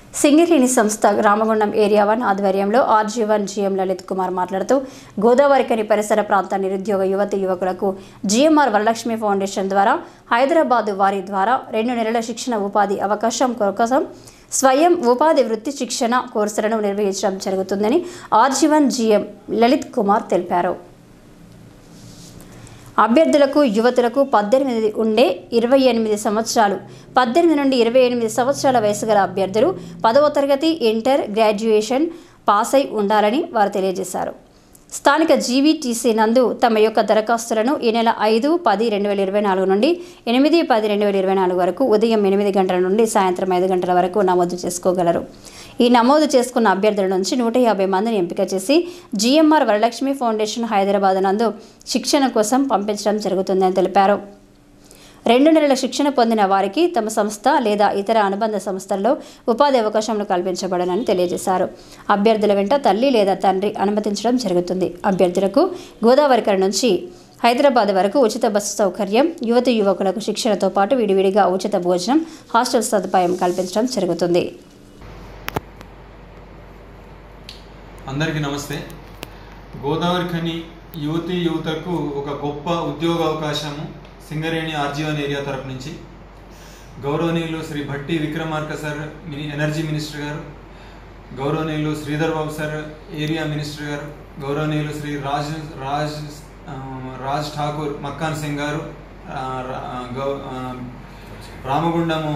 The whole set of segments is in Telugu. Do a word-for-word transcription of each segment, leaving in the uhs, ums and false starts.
సింగరేణి సంస్థ రామగుండం ఏరియా వన్ ఆధ్వర్యంలో RG one GM Lalit Kumar మాట్లాడుతూ గోదావరికని పరిసర ప్రాంత నిరుద్యోగ యువతి యువకులకు జీఎంఆర్ వరలక్ష్మి ఫౌండేషన్ ద్వారా హైదరాబాద్ వారి ద్వారా రెండు నెలల శిక్షణ ఉపాధి అవకాశం కోసం స్వయం ఉపాధి వృత్తి శిక్షణ కోర్సులను నిర్వహించడం జరుగుతుందని RG one GM Lalit Kumar తెలిపారు. అభ్యర్థులకు యువతులకు పద్దెనిమిది ఉండే ఇరవై ఎనిమిది సంవత్సరాలు పద్దెనిమిది నుండి ఇరవై ఎనిమిది సంవత్సరాల వయసు గల అభ్యర్థులు పదవ తరగతి ఇంటర్ గ్రాడ్యుయేషన్ పాస్ అయి ఉండాలని వారు తెలియజేశారు. స్థానిక జీవీటీసీ నందు తమ యొక్క దరఖాస్తులను ఈ నెల ఐదు పది రెండు వేల ఇరవై నాలుగు నుండి ఎనిమిది పది రెండు వేల ఇరవై నాలుగు వరకు ఉదయం ఎనిమిది గంటల నుండి సాయంత్రం ఐదు గంటల వరకు నమోదు చేసుకోగలరు. ఈ నమోదు చేసుకున్న అభ్యర్థుల నుంచి నూట యాభై మందిని ఎంపిక చేసి జీఎంఆర్ వరలక్ష్మి ఫౌండేషన్ హైదరాబాద్ నందు శిక్షణ కోసం పంపించడం జరుగుతుందని తెలిపారు. రెండు నెలల శిక్షణ పొందిన వారికి తమ సంస్థ లేదా ఇతర అనుబంధ సంస్థల్లో ఉపాధి అవకాశాలు కల్పించబడనని తెలియజేశారు. అభ్యర్థుల వెంట తల్లి లేదా తండ్రి అనుమతించడం జరుగుతుంది. అభ్యర్థులకు గోదావరికని నుంచి హైదరాబాద్ వరకు ఉచిత బస్సు సౌకర్యం, యువతి యువకులకు శిక్షణతో పాటు విడివిడిగా ఉచిత భోజనం, హాస్టల్ సదుపాయం కల్పించడం జరుగుతుంది. అందరికీ నమస్తే. గోదావరికని యువతి యువతకు ఒక గొప్ప ఉద్యోగ అవకాశము సింగరేణి ఆర్జీ వన్ ఏరియా తరపు నుంచి గౌరవనీయులు Shri Bhatti Vikramarka sir mini energy minister గారు, గౌరవనీయులు Sridhar Babu sir area minister గారు, గౌరవనీయులు శ్రీ రాజ్ రాజ్ రాజ్ ఠాకూర్ మక్కాన్ సింగ్ గారు, రామగుండము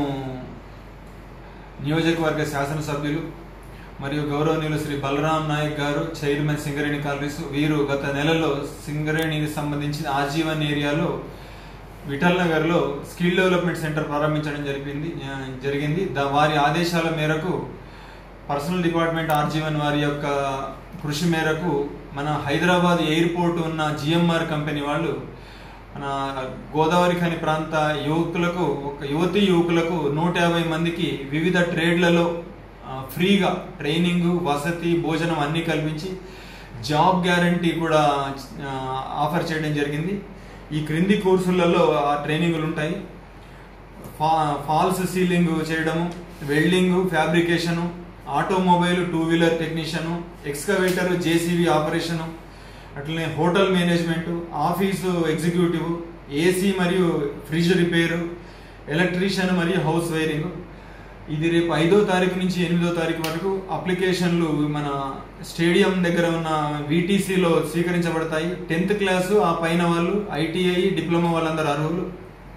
నియోజకవర్గ శాసనసభ్యులు మరియు గౌరవనీయులు శ్రీ బలరాం నాయక్ గారు చైర్మన్ సింగరేణి కాలనీస్, వీరు గత నెలలో సింగరేణికి సంబంధించిన ఆర్జీ వన్ ఏరియాలో విఠల్ నగర్లో స్కిల్ డెవలప్మెంట్ సెంటర్ ప్రారంభించడం జరిగింది జరిగింది వారి ఆదేశాల మేరకు పర్సనల్ డిపార్ట్మెంట్ ఆర్జీ వన్ వారి యొక్క కృషి మేరకు మన హైదరాబాద్ ఎయిర్పోర్ట్ ఉన్న జిఎంఆర్ కంపెనీ వాళ్ళు మన గోదావరికని ప్రాంత యువకులకు ఒక యువతి యువకులకు నూట యాభై మందికి వివిధ ట్రేడ్లలో ఫ్రీగా ట్రైనింగ్, వసతి, భోజనం అన్నీ కల్పించి జాబ్ గ్యారంటీ కూడా ఆఫర్ చేయడం జరిగింది. ఈ క్రింది కోర్సులలో ఆ ట్రైనింగ్లు ఉంటాయి. ఫా ఫాల్స్ సీలింగ్ చేయడము, welding, fabrication, automobile two wheeler technician, excavator, JCB operation, అట్లనే hotel management, office executive, AC మరియు ఫ్రిడ్జ్ రిపేరు, ఎలక్ట్రీషియన్ మరియు హౌస్ వైరింగ్. ఇది రేపు ఐదో తారీఖు నుంచి ఎనిమిదో తారీఖు వరకు అప్లికేషన్లు మన స్టేడియం దగ్గర ఉన్న వీటీసీలో స్వీకరించబడతాయి. టెన్త్ క్లాసు ఆ పైన వాళ్ళు, ఐటీఐ, డిప్లొమా వాళ్ళందరూ అర్హులు.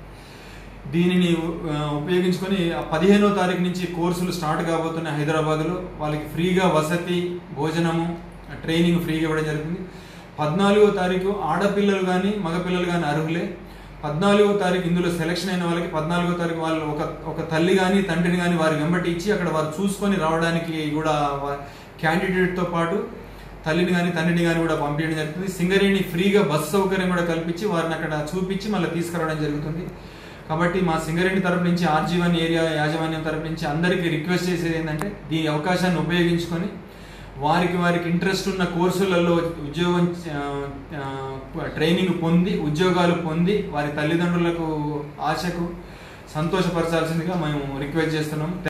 దీనిని ఉపయోగించుకొని పదిహేనో తారీఖు నుంచి కోర్సులు స్టార్ట్ కాబోతున్నాయి హైదరాబాద్లో. వాళ్ళకి ఫ్రీగా వసతి, భోజనము, ట్రైనింగ్ ఫ్రీగా ఇవ్వడం జరుగుతుంది. పద్నాలుగో తారీఖు ఆడపిల్లలు కానీ మగపిల్లలు కానీ అర్హులే. పద్నాలుగో తారీఖు ఇందులో సెలక్షన్ అయిన వాళ్ళకి పద్నాలుగో తారీఖు వాళ్ళు ఒక ఒక తల్లి కానీ తండ్రిని కానీ వారి వెంబటి ఇచ్చి అక్కడ వారు చూసుకొని రావడానికి కూడా క్యాండిడేట్తో పాటు తల్లిని కానీ తండ్రిని కానీ కూడా పంపించడం జరుగుతుంది. సింగరేణి ఫ్రీగా బస్సు సౌకర్యం కూడా కల్పించి వారిని అక్కడ చూపించి మళ్ళీ తీసుకురావడం జరుగుతుంది. కాబట్టి మా సింగరేణి తరపు నుంచి ఆర్జీ వన్ ఏరియా యాజమాన్యం తరపు నుంచి అందరికీ రిక్వెస్ట్ చేసేది ఏంటంటే ఈ అవకాశాన్ని ఉపయోగించుకొని వారికి వారికి ఇంట్రెస్ట్ ఉన్న కోర్సులలో ఉద్యోగం ట్రైనింగ్ పొంది ఉద్యోగాలు పొంది వారి తల్లిదండ్రులకు ఆశకు సంతోషపరచాల్సిందిగా మేము రిక్వెస్ట్ చేస్తున్నాం.